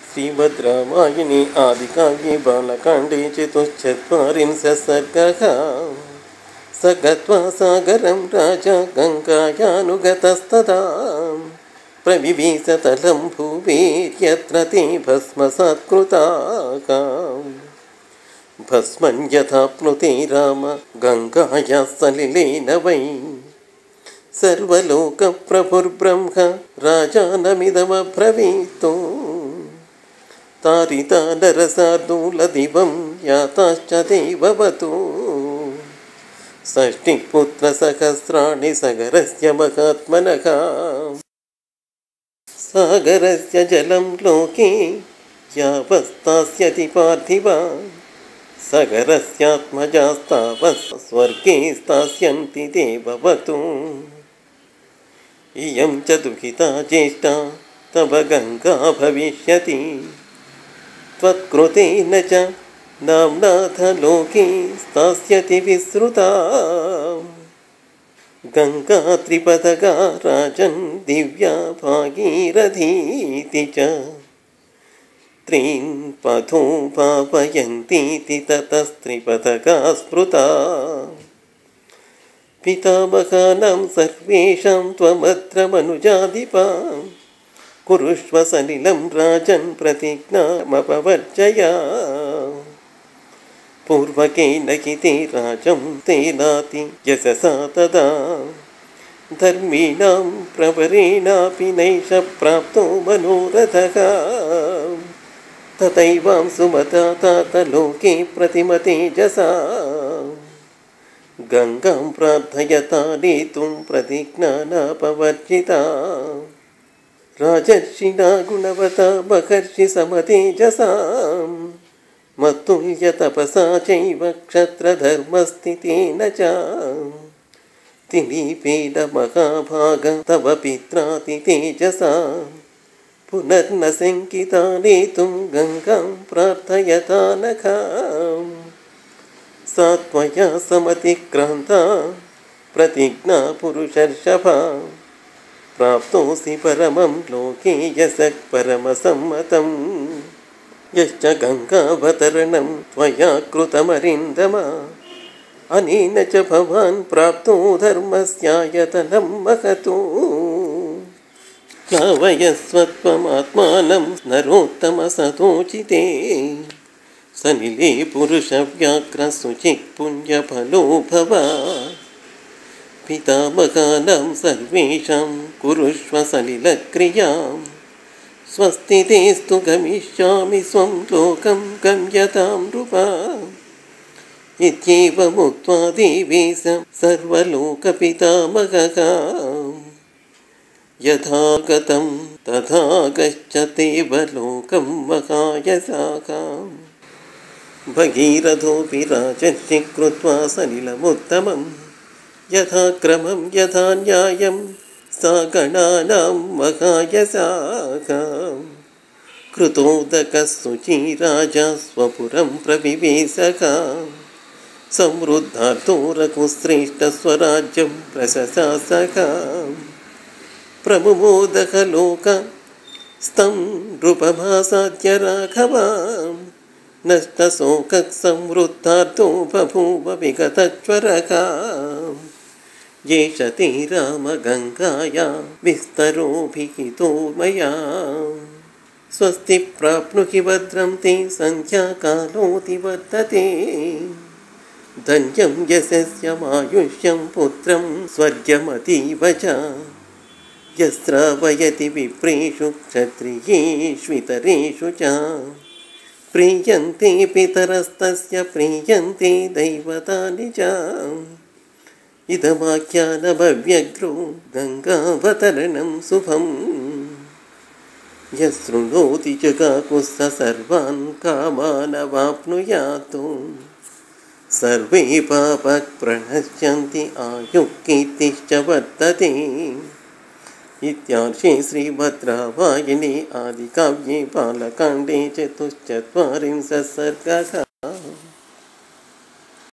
श्रीमद्रामायणे आदिकाव्ये बालकाण्डे चतुश्चत्वारिंशः सर्गः। स गत्वा सागरं राजा गङ्गायानुगतस्तदा प्रविवेशतलं भुवेर्यत्र ते भस्मसात्कृताः। भस्मं यथाप्नुते राम गङ्गायाः सलिलेन वै सर्वलोकप्रभुर्ब्रह्म राजानमिदमब्रवीत्। तारिता नरसार्दूलदिवं याताश्च देववतु षष्टिपुत्रसहस्राणि सागरस्य महात्मनः। सागरस्य जलं लोके यावत्स्थास्यति पार्थिव सागरस्यात्मजास्तावत् स्वर्गे स्थास्यन्ति देववतु। इयं च दुहिता ज्येष्ठा तव गङ्गा भविष्यति त्वत्कृतेन च नाम्नाथ लोके स्थास्यति विश्रुता। गङ्गा त्रिपदगा राजन् दिव्या भागीरथीति च त्रीन् पथो पापयन्तीति ततस्त्रिपदगा स्मृता। पितामहानां सर्वेषां त्वमत्र मनुजाधिपा कुरुष्व सलिलं राजन् प्रतिज्ञामपवर्जय। पूर्वकेन हि ते राजं तेनाति यशसा तदा धर्मीणां प्रवरेणापि नैष प्राप्तो मनोरथः। तथैवां सुमता तात लोके प्रतिमतेजसा गङ्गां प्रार्थयता नेतुं प्रतिज्ञानापवर्जिता। राजर्षिणा गुणवता महर्षि समतेजसा मत्तुल्यतपसा चैव क्षत्रधर्मस्थितेन च दिलीपेन महाभाग तव पित्रातितेजसा पुनर्न शङ्किता नेतुं गङ्गां प्रार्थयता नखा। सा त्वया समतिक्रान्ता प्रतिज्ञा पुरुषर्षभा प्राप्तोऽसि परमं लोके यशः परमसम्मतम्। यश्च गङ्गावतरणं त्वया कृतमरिन्दमा अनेन च भवान् प्राप्तो धर्मस्यायतनं महतो। भावयस्वत्वमात्मानं नरोत्तमसतोचिते सलिले पुरुषव्याघ्रशुचिः पुण्यफलो भव। पितामहानां सर्वेषां कुरुष्व सलिलक्रियां स्वस्ति तेस्तु गमिष्यामि स्वं लोकं गम्यतां नृपा। इत्येवमुक्त्वा देवेश सर्वलोकपितामहः यथा गतं तथा गच्छते देवलोकं महायशाः। भगीरथोऽपि राजर्षिः कृत्वा सलिलमुत्तमं यथा क्रमं यथा न्यायं सा गणानां महायशाः। कृतोदकः शुची राजा स्वपुरं प्रविवेशः समृद्धार्थो रघुश्रेष्ठस्वराज्यं प्रशशासः। प्रमुमोदः लोकस्तं नृपमासाद्य राघवां नष्टशोकः समृद्धार्थो बभूव विगतज्वरः। येष ते राम गङ्गाया विस्तरोऽभिहितो मया स्वस्ति प्राप्नुहि भद्रं ते सन्ध्याकालोऽतिवर्तते। धन्यं यशस्यमायुष्यं पुत्रं स्वर्गमतीव च यस्रावयति विप्रेषु क्षत्रियेष्वितरेषु च प्रीयन्ते पितरस्तस्य प्रीयन्ते दैवतानि च। इदमाख्यानमव्यग्रो गङ्गावतरणं शुभं यः शृणोति च काकुत्स्थ सर्वान् कामानवाप्नुयात्। सर्वे पापाः प्रणश्यन्ति आयुः कीर्तिश्च वर्धते। इत्यार्षे श्रीमद्रामायणे आदिकाव्ये बालकाण्डे चतुश्चत्वारिंशः सर्गः।